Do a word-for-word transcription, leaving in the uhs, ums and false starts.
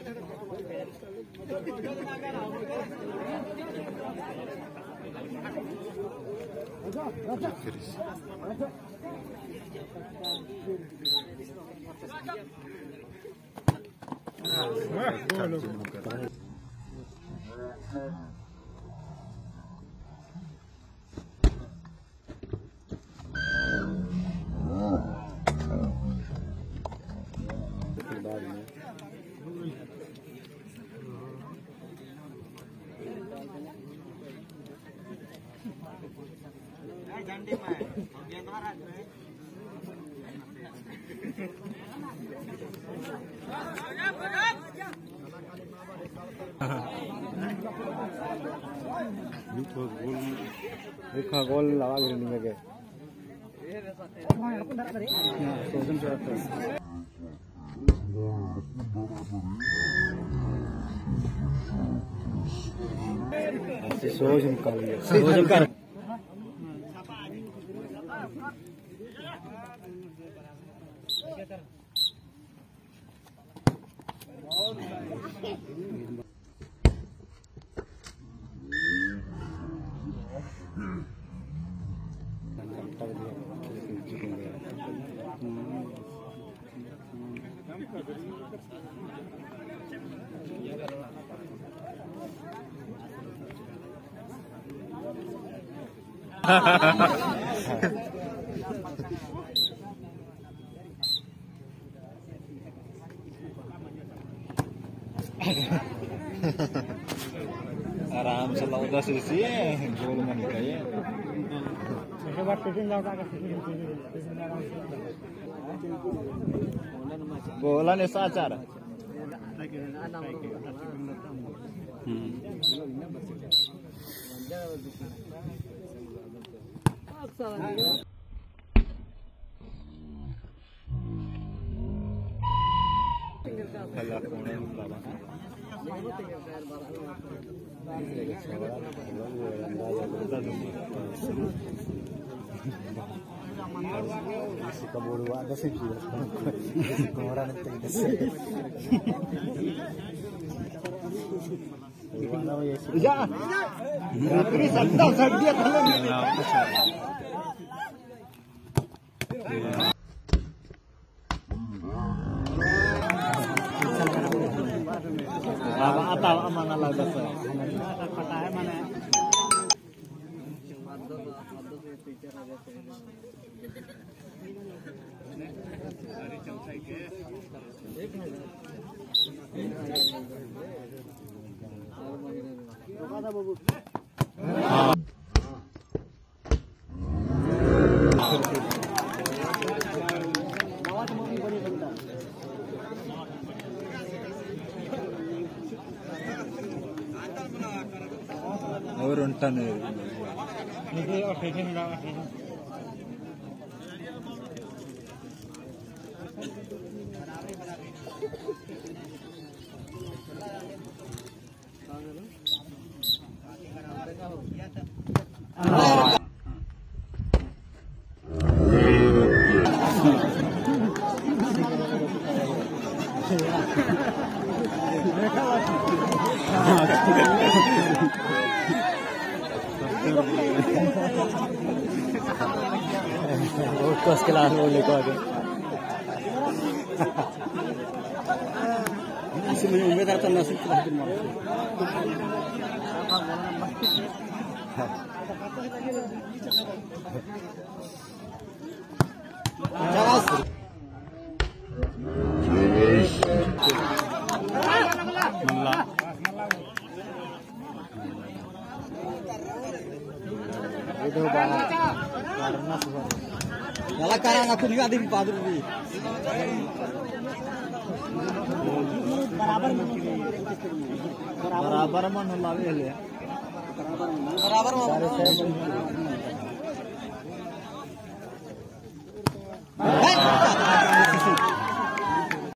देखा गोल लगा गिरने में गए सोच निकाल लिया आराम से लौटा से गोल में निकाले बोला ने साचार kaburu ada sih orang itu ya ini santai saja kalau atau aman Allah dasar kata mana और उनटा नहीं ये और फेंके मिला कस के लास्ट बोलने को आगे इसमें उम्मीदवार तो नसीब का दिन मार itu banget karena Yalah karang aku juga ada di padu ini. Barabar barabar mana lalu ya? Barabar barabar